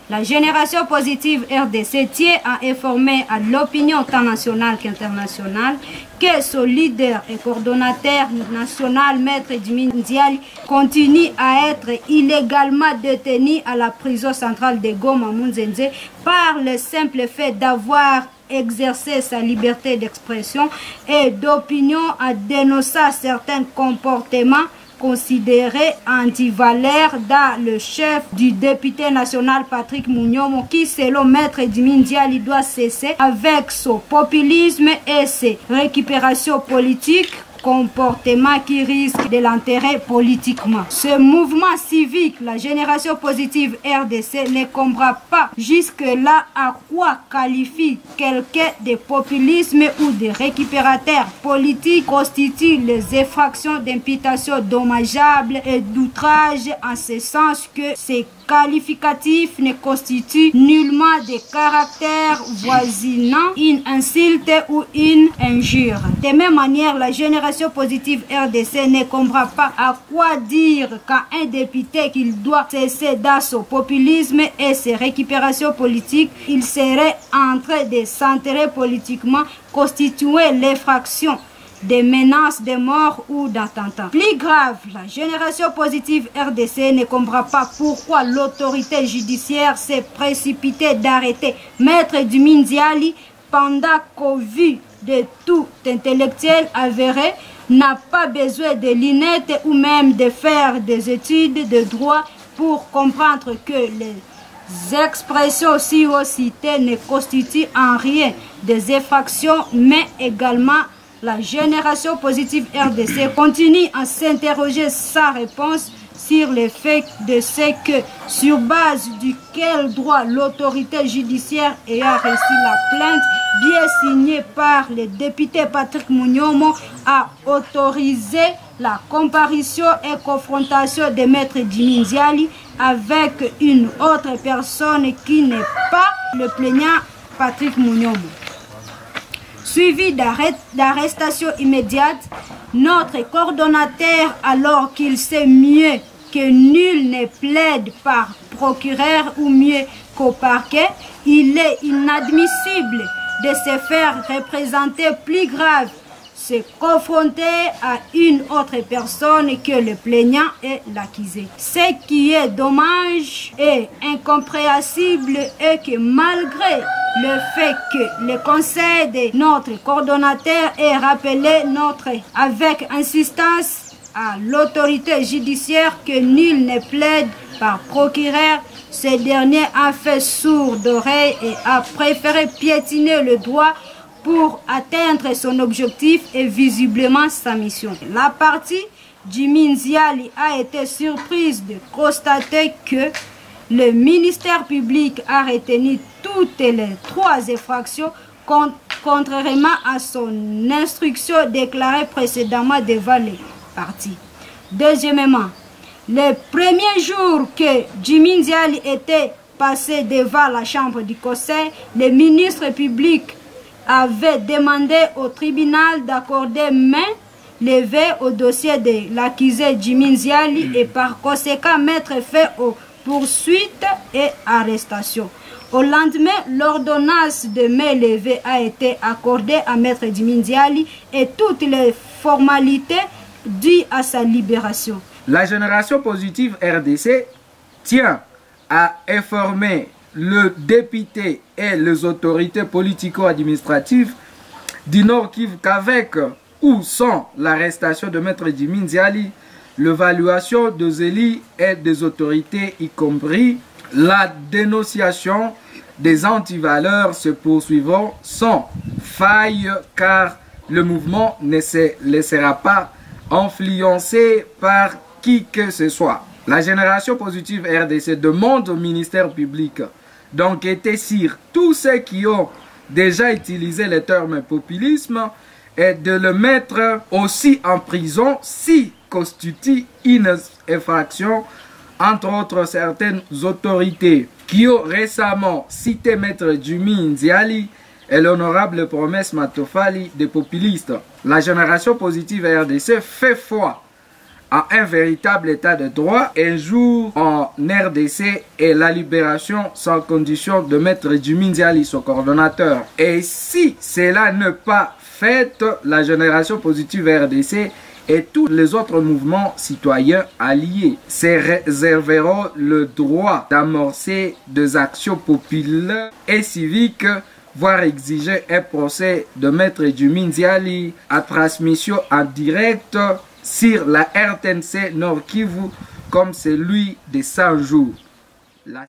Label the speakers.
Speaker 1: La génération positive RDC tient à informer à l'opinion tant nationale qu'internationale que son leader et coordonnateur national, Maître Djimi Ndiaye, continue à être illégalement détenu à la prison centrale de Goma Munzenze par le simple fait d'avoir exercé sa liberté d'expression et d'opinion en dénonçant certains comportements considéré anti-valeur dans le chef du député national Patrick Mounyomo qui, selon Maître Djimi Ndiaye, doit cesser avec son populisme et ses récupérations politiques, comportement qui risque de l'enterrer politiquement. Ce mouvement civique, la génération positive RDC, ne comprend pas jusque-là à quoi qualifie quelqu'un de populisme ou de récupérateur politique constitue les infractions d'imputation dommageables et d'outrage en ce sens que ces qualificatifs ne constituent nullement de caractère voisinant une insulte ou une injure. De même manière, la génération positive RDC ne comprend pas à quoi dire qu'à un député qu'il doit cesser dans son populisme et ses récupérations politiques, il serait en train de s'enterrer politiquement, constituer l'infraction des menaces de mort ou d'attentats. Plus grave, la génération positive RDC ne comprend pas pourquoi l'autorité judiciaire s'est précipitée d'arrêter Maître Djimi Ndiaye pendant qu'au vu de tout intellectuel avéré n'a pas besoin de lunettes ou même de faire des études de droit pour comprendre que les expressions si haut citées ne constituent en rien des infractions, mais également la génération positive RDC continue à s'interroger sans réponse sur le fait de ce que, sur base duquel droit l'autorité judiciaire ayant reçu la plainte, bien signée par le député Patrick Mounyomo, a autorisé la comparution et confrontation de Maître Djimi Ndiaye avec une autre personne qui n'est pas le plaignant Patrick Mounyomo. Suivi d'arrestation immédiate, notre coordonnateur, alors qu'il sait mieux que nul ne plaide par procureur ou mieux qu'au parquet, il est inadmissible de se faire représenter plus grave, se confronter à une autre personne que le plaignant et l'accusé. Ce qui est dommage et incompréhensible est que malgré le fait que le conseil de notre coordonnateur ait rappelé avec insistance à l'autorité judiciaire que nul ne plaide par procureur, ce dernier a fait sourd d'oreille et a préféré piétiner le droit pour atteindre son objectif et visiblement sa mission. La partie Djimi Ndiaye a été surprise de constater que le ministère public a retenu toutes les 3 infractions contrairement à son instruction déclarée précédemment devant les parties. Deuxièmement, le premier jour que Djimi Ndiaye était passé devant la chambre du conseil, le ministre public avait demandé au tribunal d'accorder main levée au dossier de l'accusé Djimi Ndiaye et par conséquent mettre fin aux poursuites et arrestations. Au lendemain, l'ordonnance de main levée a été accordée à Maître Djimi Ndiaye et toutes les formalités dues à sa libération.
Speaker 2: La génération positive RDC tient à informer le député et les autorités politico-administratives du Nord Kivu qu'avec ou sans l'arrestation de Maître Djimi Ndiaye, l'évaluation des élus et des autorités, y compris la dénonciation des antivaleurs, se poursuivront sans faille car le mouvement ne se laissera pas influencer par qui que ce soit. La génération positive RDC demande au ministère public d'enquêter sur tous ceux qui ont déjà utilisé le terme populisme et de le mettre aussi en prison si constitue une infraction, entre autres certaines autorités qui ont récemment cité Maître Djimi Ndiaye et l'honorable Promesse Matofali des populistes. La génération positive RDC fait foi à un véritable état de droit, un jour en RDC et la libération sans condition de Maître Jimmy Nziali, son coordonnateur. Et si cela n'est pas fait, la Génération Positive RDC et tous les autres mouvements citoyens alliés se réserveront le droit d'amorcer des actions populaires et civiques, voire exiger un procès de Maître Jimmy Nziali à transmission en direct sur la RTNC Nord Kivu comme celui de 100 jours.